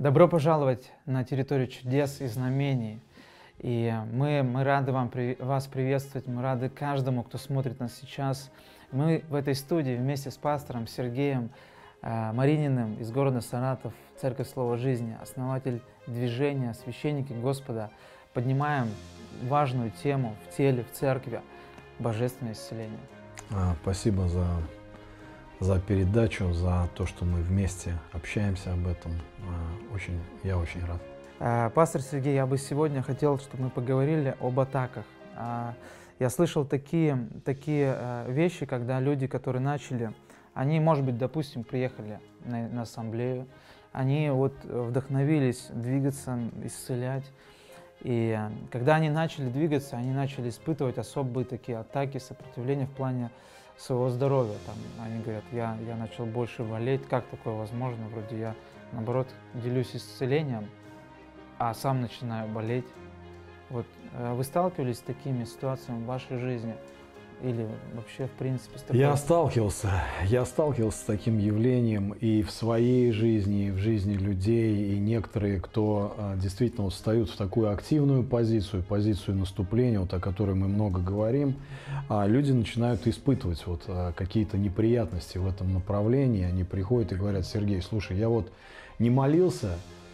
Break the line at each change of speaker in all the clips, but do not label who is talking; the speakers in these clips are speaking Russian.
Добро пожаловать на территорию чудес и знамений. И мы рады вас приветствовать, мы рады каждому, кто смотрит нас сейчас. Мы в этой студии вместе с пастором Сергеем Марининым из города Саратов, Церковь Слова Жизни, основатель движения «Священники Господа», поднимаем важную тему в теле, в церкви – божественное исцеление.
Спасибо за передачу, за то, что мы вместе общаемся об этом. Я очень рад.
Пастор Сергей, я бы сегодня хотел, чтобы мы поговорили об атаках. Я слышал такие вещи, когда люди, которые начали, они, может быть, допустим, приехали на ассамблею, они вот вдохновились двигаться, исцелять. И когда они начали двигаться, они начали испытывать особые такие атаки, сопротивления в плане своего здоровья. Там, они говорят, я начал больше болеть, как такое возможно? Вроде я, наоборот, делюсь исцелением, а сам начинаю болеть. Вот, вы сталкивались с такими ситуациями в вашей жизни? Или вообще, в принципе, с такой...
Я сталкивался с таким явлением и в своей жизни, и в жизни людей, и некоторые, кто действительно встают в такую активную позицию наступления, вот, о которой мы много говорим, люди начинают испытывать вот какие-то неприятности в этом направлении. Они приходят и говорят: Сергей, слушай, я вот не молился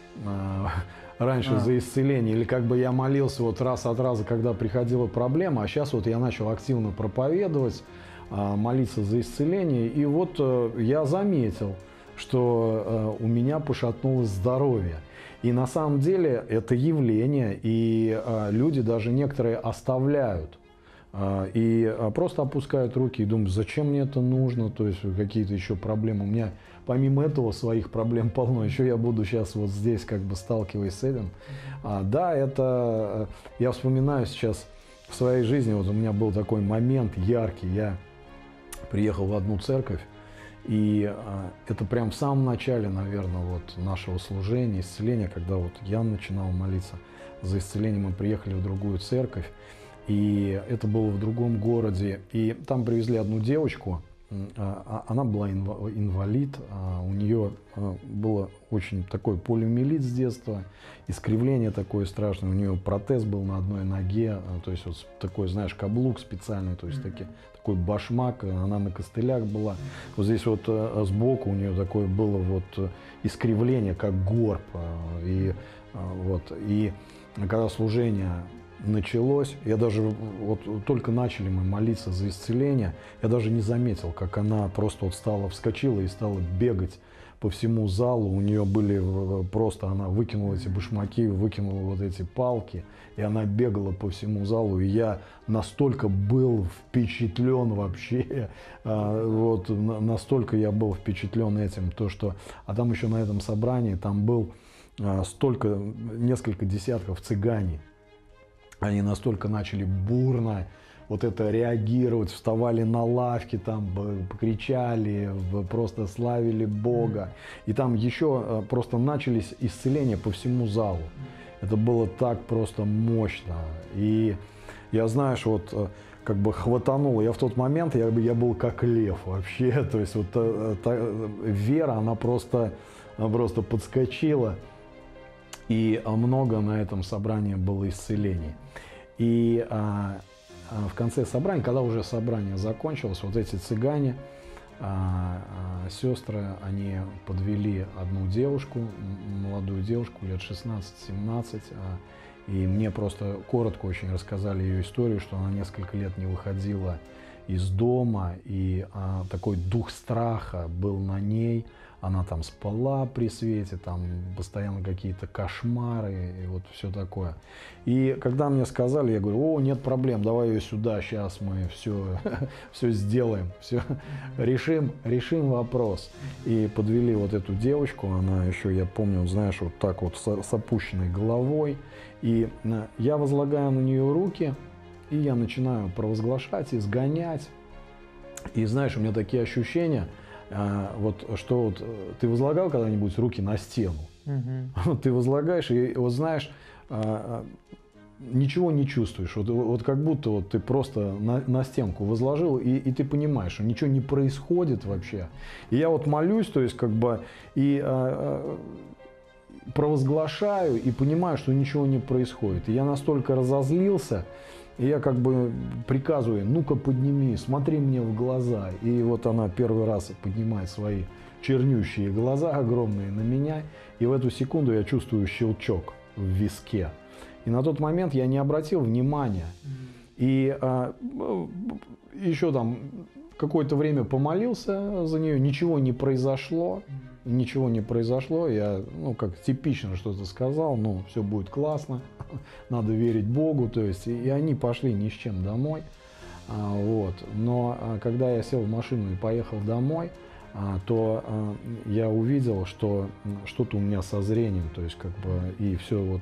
раньше за исцеление, или как бы я молился вот раз от раза, когда приходила проблема, а сейчас вот я начал активно проповедовать, молиться за исцеление, и вот я заметил, что у меня пошатнулось здоровье. И на самом деле это явление, и люди даже некоторые оставляют и просто опускают руки и думают, зачем мне это нужно, то есть какие-то еще проблемы. У меня помимо этого своих проблем полно, еще я буду сейчас вот здесь как бы сталкиваясь с этим. Да, это я вспоминаю сейчас в своей жизни, вот у меня был такой момент яркий, я приехал в одну церковь, и это прям в самом начале, наверное, вот нашего служения, исцеления, когда вот я начинал молиться за исцеление, мы приехали в другую церковь, и это было в другом городе, и там привезли одну девочку, она была инвалид, у нее было очень такой полиомиелит с детства, искривление такое страшное, у нее протез был на одной ноге, то есть вот такой, знаешь, каблук специальный, то есть такой башмак, она на костылях была. Вот здесь вот сбоку у нее такое было вот искривление, как горб, и когда служение началось, я даже, вот только начали мы молиться за исцеление, я даже не заметил, как она просто вот вскочила и стала бегать по всему залу, у нее были просто, она выкинула эти башмаки, выкинула вот эти палки, и она бегала по всему залу, и я настолько был впечатлен вообще, вот настолько я был впечатлен этим, то что, а там еще на этом собрании, там был несколько десятков цыгане. Они настолько начали бурно вот это реагировать, вставали на лавки, там кричали, просто славили Бога. И там еще просто начались исцеления по всему залу. Это было так просто мощно. И я, знаешь, вот как бы хватанул. Я в тот момент, я был как лев вообще. То есть вот вера, она просто подскочила. И много на этом собрании было исцелений. И в конце собрания, когда уже собрание закончилось, вот эти цыгане, сестры, они подвели одну девушку, молодую девушку, лет 16-17, и мне просто коротко очень рассказали ее историю, что она несколько лет не выходила из дома, и такой дух страха был на ней. Она там спала при свете, там постоянно какие-то кошмары и вот все такое. И когда мне сказали, я говорю: о, нет проблем, давай ее сюда, сейчас мы все сделаем, все решим вопрос. И подвели вот эту девочку, она еще, я помню, знаешь, вот так вот с опущенной головой. И я возлагаю на нее руки, и я начинаю провозглашать, изгонять. И знаешь, у меня такие ощущения, вот что вот ты возлагал когда-нибудь руки на стену? Ты возлагаешь, и вот знаешь, ничего не чувствуешь. Вот как будто вот ты просто на стенку возложил, и ты понимаешь, что ничего не происходит вообще. И я вот молюсь, то есть как бы, и провозглашаю и понимаю, что ничего не происходит. И я настолько разозлился, и я как бы приказываю: ну-ка подними, смотри мне в глаза. И вот она первый раз поднимает свои чернющие глаза огромные на меня, и в эту секунду я чувствую щелчок в виске. И на тот момент я не обратил внимания. И еще там какое-то время помолился за нее, ничего не произошло. Ничего не произошло, я, как типично что-то сказал, все будет классно, надо верить Богу, то есть, и они пошли ни с чем домой, вот. Но когда я сел в машину и поехал домой, то я увидел, что что-то у меня со зрением, то есть, как бы, и все, вот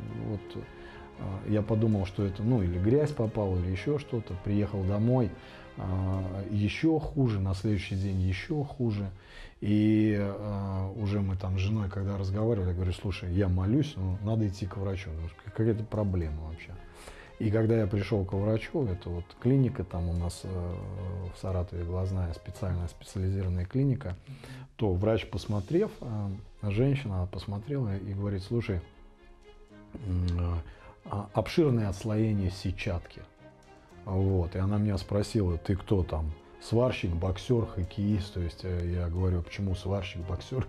я подумал, что это, или грязь попала, или еще что-то, приехал домой, еще хуже, на следующий день еще хуже. И уже мы там с женой, когда разговаривали, я говорю: слушай, я молюсь, но надо идти к врачу, какая-то проблема вообще. И когда я пришел к врачу, это вот клиника там у нас в Саратове, глазная специализированная клиника, то врач, посмотрев, женщина посмотрела и говорит: слушай, обширное отслоение сетчатки. Вот. И она меня спросила: ты кто там? Сварщик, боксер, хоккеист. То есть я говорю: почему сварщик, боксер?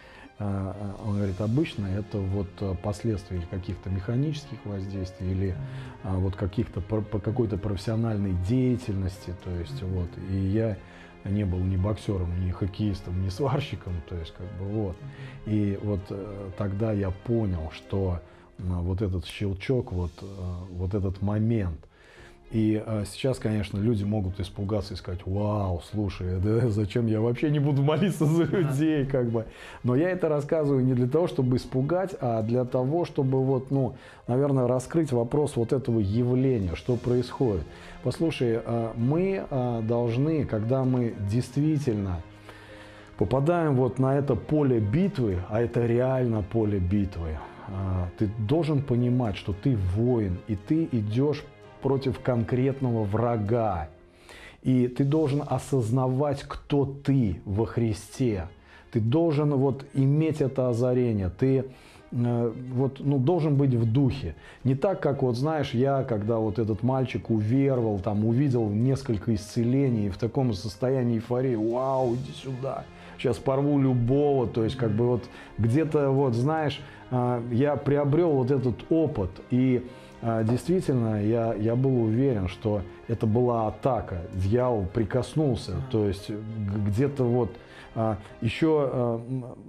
Он говорит: обычно это вот последствия каких-то механических воздействий или вот каких-то по какой-то профессиональной деятельности. То есть вот. И я не был ни боксером, ни хоккеистом, ни сварщиком. То есть как бы вот. И вот тогда я понял, что вот этот щелчок, вот этот момент. И сейчас, конечно, люди могут испугаться и сказать: вау, слушай, да зачем я вообще не буду молиться за людей, как бы. Но я это рассказываю не для того, чтобы испугать, а для того, чтобы наверное, раскрыть вопрос вот этого явления, что происходит. Послушай, мы должны, когда мы действительно попадаем вот на это поле битвы, а это реально поле битвы, ты должен понимать, что ты воин, и ты идешь против конкретного врага. И ты должен осознавать, кто ты во Христе. Ты должен иметь это озарение. Ты должен быть в духе. Не так, как знаешь, я, когда этот мальчик уверовал, там увидел несколько исцелений, и в таком состоянии эйфории: вау, иди сюда, сейчас порву любого. То есть как бы где-то знаешь, я приобрел этот опыт, и действительно, я был уверен, что это была атака, дьявол прикоснулся, то есть где-то еще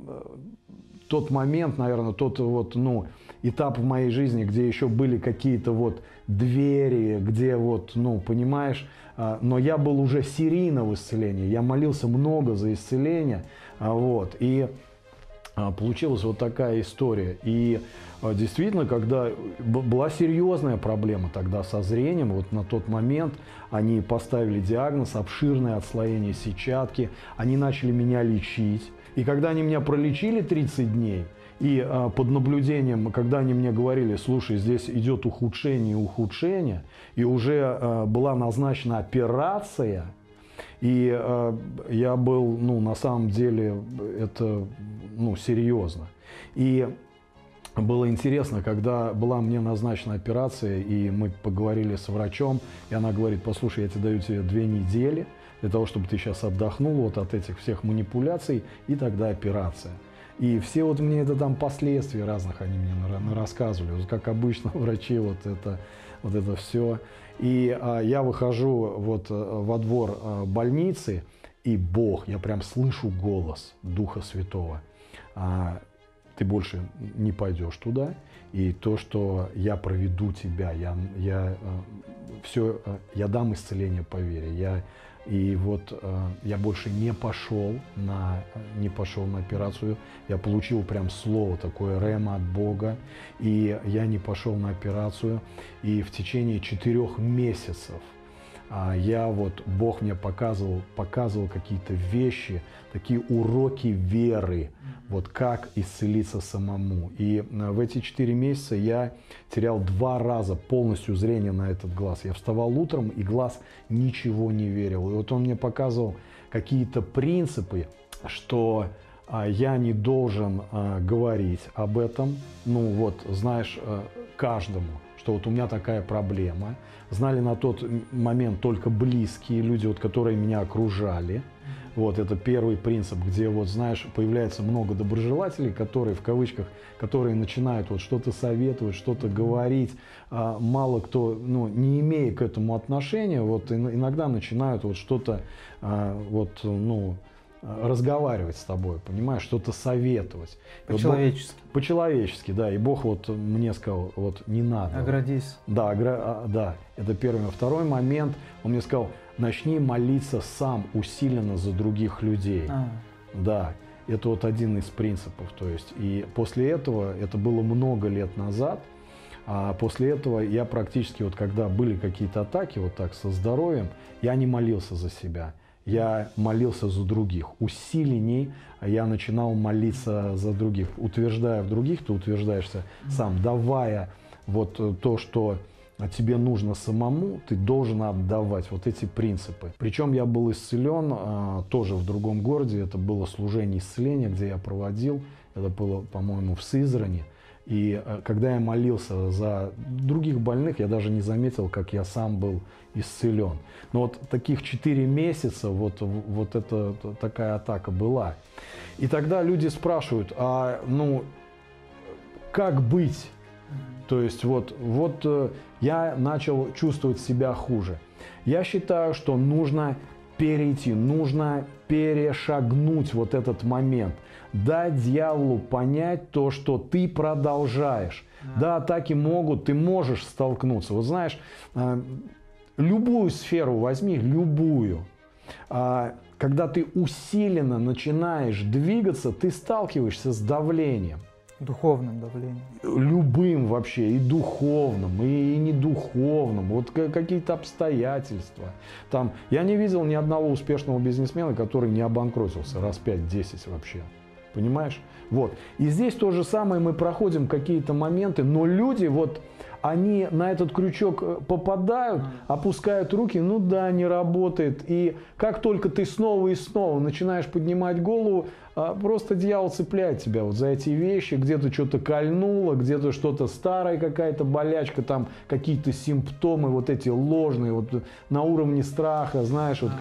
тот момент, наверное, тот этап в моей жизни, где еще были какие-то двери, где понимаешь, но я был уже серийно в исцелении, я молился много за исцеление, и получилась такая история. И действительно, когда была серьезная проблема тогда со зрением, на тот момент они поставили диагноз: обширное отслоение сетчатки, они начали меня лечить. И когда они меня пролечили 30 дней, и под наблюдением, когда они мне говорили: слушай, здесь идет ухудшение, и уже была назначена операция, и я был, на самом деле, это, серьезно. И было интересно, когда была мне назначена операция, и мы поговорили с врачом, и она говорит: послушай, я даю тебе 2 недели для того, чтобы ты сейчас отдохнул от этих всех манипуляций, и тогда операция. И все мне это там последствий разных они мне рассказывали, как обычно врачи это все. И я выхожу во двор больницы, и Бог, я прям слышу голос Духа Святого: ты больше не пойдешь туда, и то, что я проведу тебя, я дам исцеление по вере. Я больше не пошел на операцию, я получил прям слово такое, рема от Бога, и я не пошел на операцию, и в течение 4 месяцев Бог мне показывал какие-то вещи, такие уроки веры, как исцелиться самому. И в эти 4 месяца я терял 2 раза полностью зрение на этот глаз. Я вставал утром, и глаз ничего не верил. И он мне показывал какие-то принципы, что я не должен говорить об этом, ну вот, знаешь, каждому, что вот у меня такая проблема. Знали на тот момент только близкие люди, вот, которые меня окружали. Вот, это первый принцип, где, вот, знаешь, появляется много доброжелателей, которые, в кавычках, которые начинают вот что-то советовать, что-то говорить. Мало кто, ну, не имея к этому отношения, вот, иногда начинают вот что-то, вот, ну, разговаривать с тобой, понимаешь, что-то советовать.
По-человечески.
Вот по-человечески, да. И Бог вот мне сказал, вот не надо.
Оградись.
Да, да, это первый. Второй момент, он мне сказал, начни молиться сам усиленно за других людей. Да, это вот один из принципов. То есть, и после этого, это было много лет назад, а после этого я практически, вот когда были какие-то атаки, вот так, со здоровьем, я не молился за себя. Я молился за других. Усиленней я начинал молиться за других. Утверждая в других, ты утверждаешься сам. Давая вот то, что тебе нужно самому, ты должен отдавать. Вот эти принципы. Причем я был исцелен тоже в другом городе. Это было служение исцеления, где я проводил. Это было, по-моему, в Сызрани. И когда я молился за других больных, я даже не заметил, как я сам был исцелен. Но вот таких 4 месяца вот это такая атака была. И тогда люди спрашивают, ну, как быть? То есть вот я начал чувствовать себя хуже. Я считаю, что нужно перейти, нужно перешагнуть вот этот момент. Дать дьяволу понять то, что ты продолжаешь. Да, атаки могут, ты можешь столкнуться. Вот знаешь, любую сферу возьми, любую. Когда ты усиленно начинаешь двигаться, ты сталкиваешься с давлением.
Духовным давлением.
Любым вообще, и духовным, и недуховным, вот какие-то обстоятельства. Там, я не видел ни одного успешного бизнесмена, который не обанкротился раз 5-10 вообще. Понимаешь? Вот. И здесь то же самое, мы проходим какие-то моменты, но люди вот, они на этот крючок попадают, опускают руки, ну да, не работает. И как только ты снова и снова начинаешь поднимать голову, просто дьявол цепляет тебя вот за эти вещи, где-то что-то кольнуло, где-то что-то старое, какая-то болячка, там какие-то симптомы вот эти ложные, вот на уровне страха, знаешь, вот.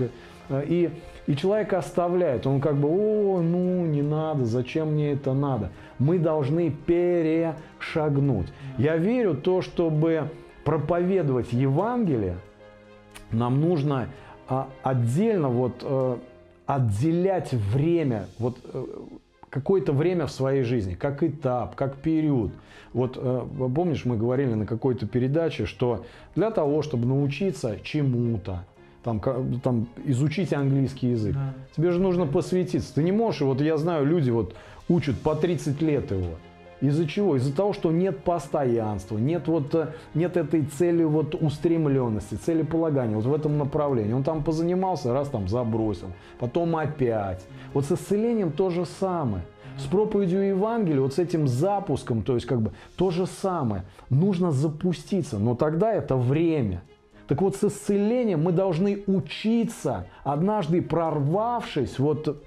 И человек оставляет, он как бы, ну не надо, зачем мне это надо? Мы должны перешагнуть. Я верю в то, чтобы проповедовать Евангелие, нам нужно отдельно вот отделять время, вот какое-то время в своей жизни, как этап, как период. Вот помнишь, мы говорили на какой-то передаче, что для того, чтобы научиться чему-то, там изучить английский язык. Да. Тебе же нужно посвятиться. Ты не можешь, вот я знаю, люди вот учат по 30 лет его. Из-за чего? Из-за того, что нет постоянства, нет этой цели вот устремленности, целеполагания вот в этом направлении. Он там позанимался, раз там забросил, потом опять. Вот с исцелением то же самое. С проповедью Евангелия, вот с этим запуском, то есть как бы то же самое. Нужно запуститься, но тогда это время. Так вот, с исцелением мы должны учиться, однажды прорвавшись, вот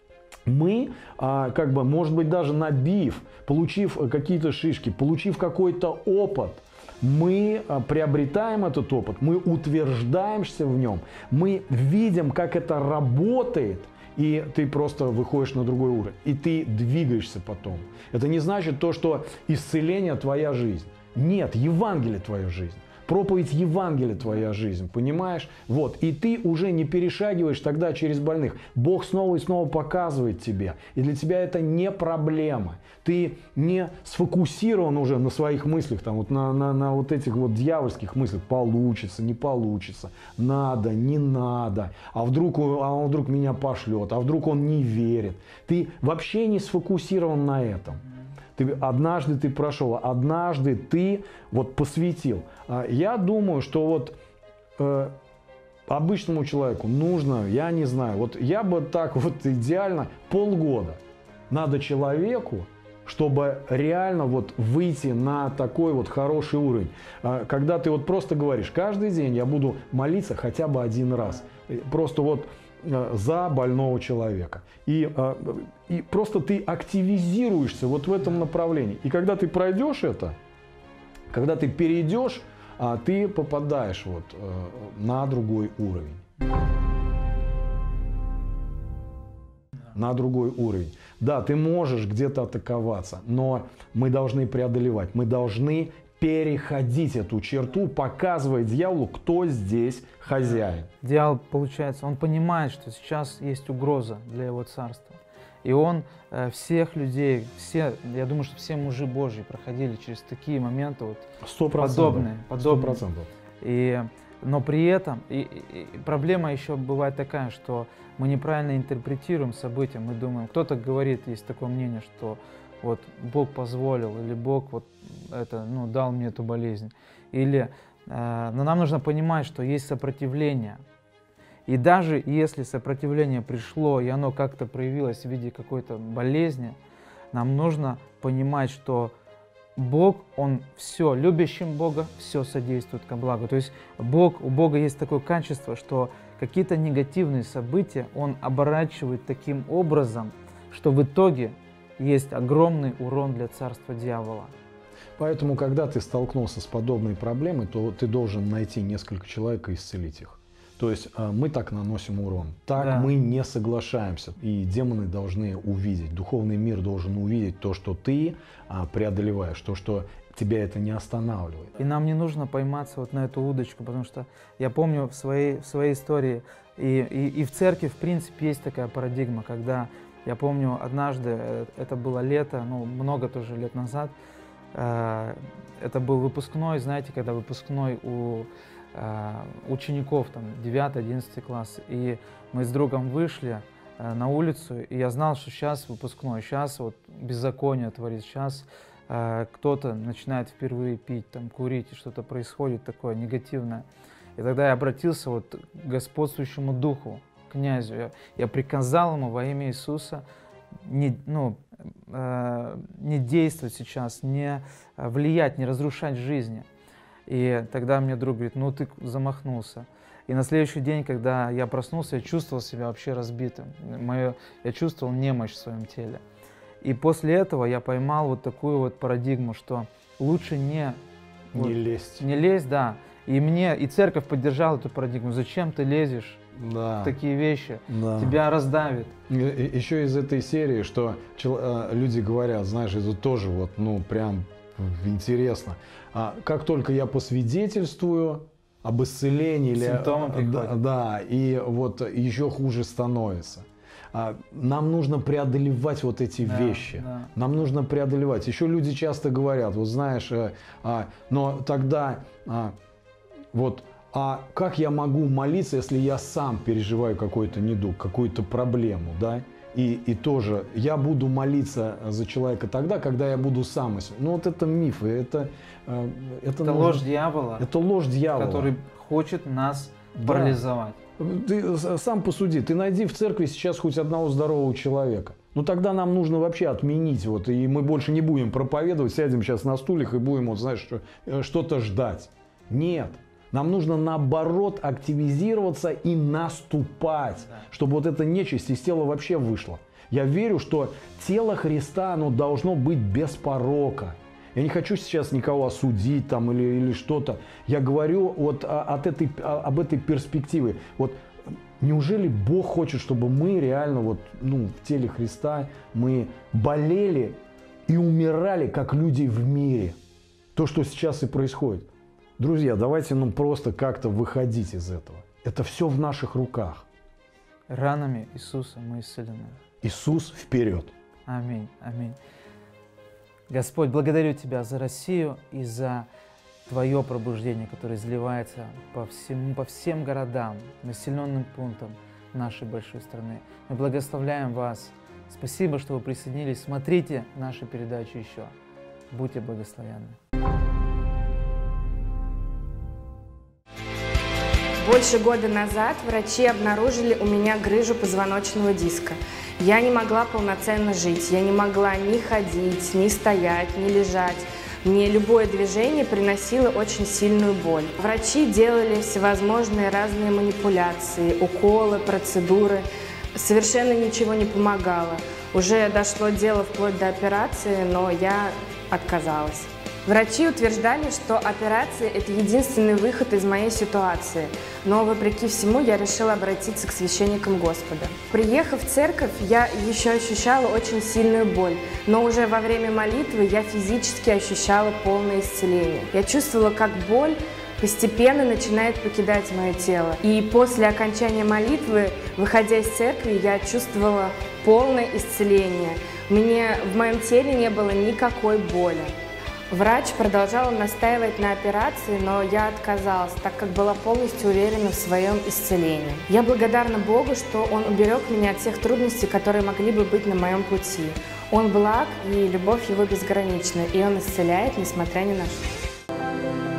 мы, как бы, может быть, даже набив, получив какие-то шишки, получив какой-то опыт, мы приобретаем этот опыт, мы утверждаемся в нем, мы видим, как это работает, и ты просто выходишь на другой уровень, и ты двигаешься потом. Это не значит то, что исцеление твоя жизнь. Нет, Евангелие твоя жизнь. Проповедь Евангелия твоя жизнь, понимаешь? Вот. И ты уже не перешагиваешь тогда через больных. Бог снова и снова показывает тебе. И для тебя это не проблема. Ты не сфокусирован уже на своих мыслях, там, вот на вот этих вот дьявольских мыслях. Получится, не получится, надо, не надо. А вдруг он вдруг меня пошлет, а вдруг он не верит. Ты вообще не сфокусирован на этом. Однажды ты прошел, однажды ты вот посвятил. Я думаю, что вот обычному человеку нужно, я не знаю, вот я бы так вот идеально полгода надо человеку, чтобы реально вот выйти на такой вот хороший уровень. Когда ты вот просто говоришь, каждый день я буду молиться хотя бы один раз. Просто вот за больного человека. И просто ты активизируешься вот в этом направлении. И когда ты пройдешь это, когда ты перейдешь, ты попадаешь вот на другой уровень. На другой уровень. Да, ты можешь где-то атаковаться, но мы должны преодолевать, мы должны переходить эту черту, показывая дьяволу, кто здесь хозяин.
Дьявол, получается, он понимает, что сейчас есть угроза для его царства. И он всех людей, я думаю, что все мужи Божьи проходили через такие моменты вот
100%.
подобные.
100%.
Но при этом проблема еще бывает такая, что мы неправильно интерпретируем события. Мы думаем, кто-то говорит, есть такое мнение, что вот Бог позволил, или Бог вот это, дал мне эту болезнь. Но нам нужно понимать, что есть сопротивление. И даже если сопротивление пришло, и оно как-то проявилось в виде какой-то болезни, нам нужно понимать, что Бог, Он все, любящим Бога, все содействует ко благу. То есть у Бога есть такое качество, что какие-то негативные события Он оборачивает таким образом, что в итоге есть огромный урон для царства дьявола.
Поэтому, когда ты столкнулся с подобной проблемой, то ты должен найти несколько человек и исцелить их. То есть мы так наносим урон, так мы не соглашаемся. И демоны должны увидеть, духовный мир должен увидеть то, что ты преодолеваешь, то, что тебя это не останавливает.
И нам не нужно пойматься вот на эту удочку, потому что я помню в своей истории, и в церкви, в принципе, есть такая парадигма, когда, я помню, однажды, это было лето, много тоже лет назад, это был выпускной, знаете, когда выпускной у учеников, там, 9-11 класс, и мы с другом вышли на улицу, и я знал, что сейчас выпускной, сейчас вот беззаконие творится, сейчас кто-то начинает впервые пить, там, курить, и что-то происходит такое негативное. И тогда я обратился вот к господствующему духу, князю, я приказал ему во имя Иисуса не действовать сейчас, не влиять, не разрушать жизни. И тогда мне друг говорит, ты замахнулся. И на следующий день, когда я проснулся, я чувствовал себя вообще разбитым. Я чувствовал немощь в своем теле. И после этого я поймал вот такую вот парадигму, что лучше не
лезть.
Не лезть, да. И церковь поддержала эту парадигму. Зачем ты лезешь в такие вещи?
Да.
Тебя раздавит.
Еще из этой серии, что люди говорят, знаешь, это тоже вот, прям интересно. Как только я посвидетельствую об исцелении,
симптомы приходят.
Да, и вот еще хуже становится. Нам нужно преодолевать вот эти вещи.
Да.
Нам нужно преодолевать. Еще люди часто говорят, вот знаешь, но тогда как я могу молиться, если я сам переживаю какой-то недуг, какую-то проблему, да? И тоже я буду молиться за человека тогда, когда я буду сам. Вот это мифы, это
ложь дьявола.
Это ложь дьявола.
Который хочет нас парализовать.
Ты сам посуди, ты найди в церкви сейчас хоть одного здорового человека. Тогда нам нужно вообще отменить, и мы больше не будем проповедовать, сядем сейчас на стульях и будем, что-то ждать. Нет. Нам нужно, наоборот, активизироваться и наступать, чтобы вот эта нечисть из тела вообще вышла. Я верю, что тело Христа, оно должно быть без порока. Я не хочу сейчас никого осудить там или что-то. Я говорю об этой перспективе. Неужели Бог хочет, чтобы мы реально в теле Христа мы болели и умирали, как люди в мире? То, что сейчас и происходит. Друзья, давайте просто как-то выходить из этого. Это все в наших руках.
Ранами Иисуса мы исцелены.
Иисус вперед.
Аминь, аминь. Господь, благодарю Тебя за Россию и за Твое пробуждение, которое изливается по всем городам, населенным пунктам нашей большой страны. Мы благословляем Вас. Спасибо, что вы присоединились. Смотрите наши передачи еще. Будьте благословенны.
Больше года назад врачи обнаружили у меня грыжу позвоночного диска. Я не могла полноценно жить, я не могла ни ходить, ни стоять, ни лежать. Мне любое движение приносило очень сильную боль. Врачи делали всевозможные разные манипуляции, уколы, процедуры. Совершенно ничего не помогало. Уже дошло дело вплоть до операции, но я отказалась. Врачи утверждали, что операция – это единственный выход из моей ситуации, но, вопреки всему, я решила обратиться к священникам Господа. Приехав в церковь, я еще ощущала очень сильную боль, но уже во время молитвы я физически ощущала полное исцеление. Я чувствовала, как боль постепенно начинает покидать мое тело. И после окончания молитвы, выходя из церкви, я чувствовала полное исцеление. В моем теле не было никакой боли. Врач продолжал настаивать на операции, но я отказалась, так как была полностью уверена в своем исцелении. Я благодарна Богу, что Он уберег меня от всех трудностей, которые могли бы быть на моем пути. Он благ, и любовь Его безгранична, и Он исцеляет, несмотря ни на что.